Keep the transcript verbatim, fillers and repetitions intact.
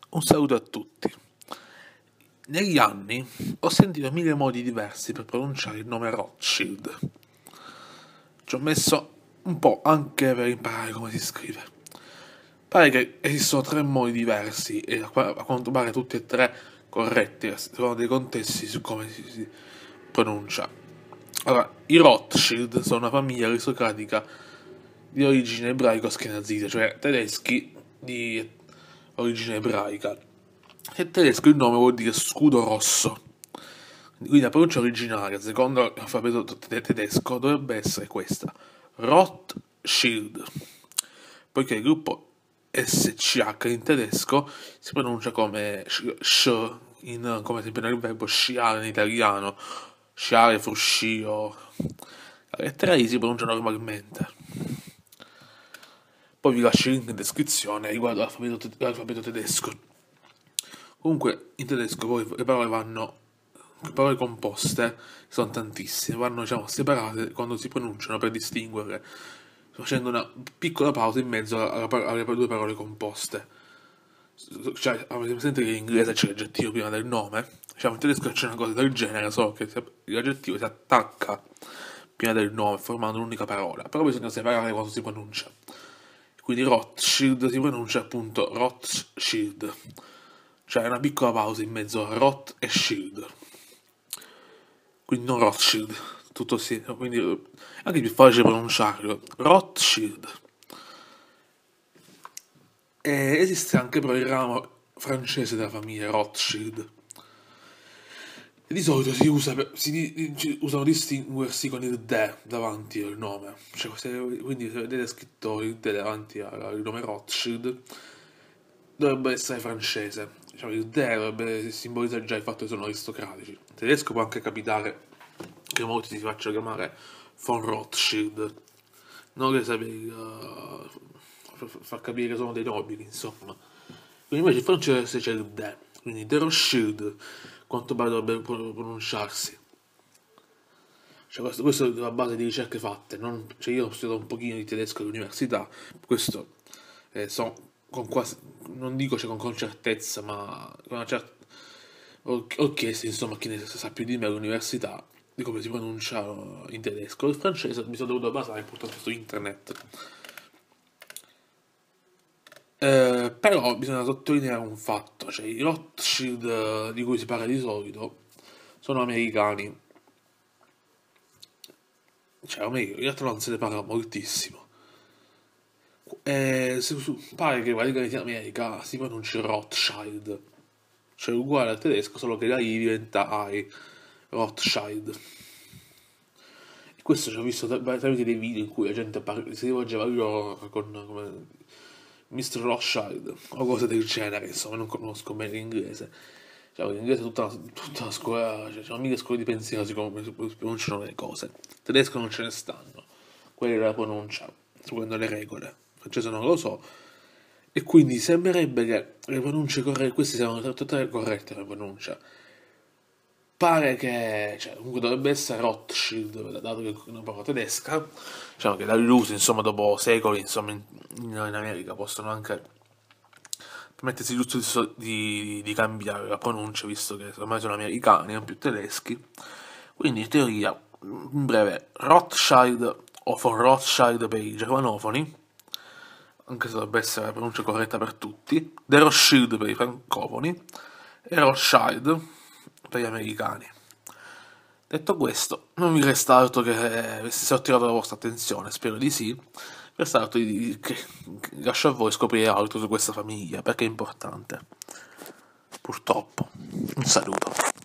Un saluto a tutti. Negli anni ho sentito mille modi diversi per pronunciare il nome Rothschild. Ci ho messo un po' anche per imparare come si scrive. Pare che esistono tre modi diversi e a quanto pare tutti e tre corretti, secondo dei contesti su come si, si pronuncia. Allora, i Rothschild sono una famiglia aristocratica di origine ebraico-askenazite, cioè tedeschi di origine ebraica. In tedesco il nome vuol dire scudo rosso. Quindi la pronuncia originaria, secondo l'alfabeto tedesco, dovrebbe essere questa: Rothschild. Poiché il gruppo S C H in tedesco si pronuncia come sh, in, come sempre nel verbo sciare in italiano, sciare, fruscio. La lettera I si pronuncia normalmente. Poi vi lascio il link in descrizione riguardo l'alfabeto, l'alfabeto tedesco. Comunque in tedesco poi le parole vanno, le parole composte sono tantissime, vanno diciamo separate quando si pronunciano per distinguerle, facendo una piccola pausa in mezzo alla, alle due parole composte. Cioè, avete presente che in inglese c'è l'aggettivo prima del nome? Diciamo in tedesco c'è una cosa del genere, solo che l'aggettivo si attacca prima del nome formando un'unica parola, però bisogna separare quando si pronuncia. Quindi Rothschild si pronuncia appunto Rothschild, cioè una piccola pausa in mezzo a Roth e Shield. Quindi non Rothschild, tutto sì, quindi anche più facile pronunciarlo, Rothschild. E esiste anche però il ramo francese della famiglia Rothschild. E di solito si usa per, si, si usano distinguersi con il de davanti al nome. Cioè, se, quindi se vedete scritto il de davanti al nome Rothschild, dovrebbe essere francese. Diciamo, il de dovrebbe simbolizzare già il fatto che sono aristocratici. In tedesco può anche capitare che molti si facciano chiamare von Rothschild, non che sapere uh, far capire che sono dei nobili, insomma. Quindi invece in francese c'è il de, quindi de Rothschild, quanto pare dovrebbe pronunciarsi. Cioè, questo, questo è la base di ricerche fatte. Non, cioè io ho studiato un pochino di tedesco all'università, questo eh, so, con quasi, non dico cioè, con certezza, ma con una certa. Ho, ho chiesto insomma a chi ne sa più di me all'università di come si pronuncia in tedesco. Il francese mi sono dovuto basare purtroppo su internet. Eh, però bisogna sottolineare un fatto, cioè i Rothschild eh, di cui si parla di solito sono americani, cioè in realtà non se ne parla moltissimo. Eh, se, su, pare che praticamente in America si pronunci Rothschild, cioè uguale al tedesco, solo che la I diventa I, Rothschild. E questo ci ho visto tramite dei video in cui la gente parla, si rivolgeva a loro con come mister Rothschild o cose del genere, insomma, non conosco bene l'inglese. Cioè, in inglese tutta, tutta la scuola, cioè, sono mille scuole di pensiero su come si pronunciano le cose. In tedesco non ce ne stanno, quella è la pronuncia, seguendo le regole. Il francese non lo so. E quindi sembrerebbe che le pronunce corrette, queste siano tutte corrette le pronunce. Pare che, cioè, comunque dovrebbe essere Rothschild, dato che è una parola tedesca, diciamo che dall'uso, insomma, dopo secoli, insomma, in, in America possono anche permettersi giusto di, di cambiare la pronuncia, visto che ormai sono americani, non più tedeschi. Quindi, in teoria, in breve, Rothschild o von Rothschild per i germanofoni, anche se dovrebbe essere la pronuncia corretta per tutti, De Rothschild per i francofoni e Rothschild per gli americani. Detto questo, non mi resta altro che, se ho attirato la vostra attenzione, spero di sì, resta altro di, che, che lascio a voi scoprire altro su questa famiglia, perché è importante. Purtroppo. Un saluto.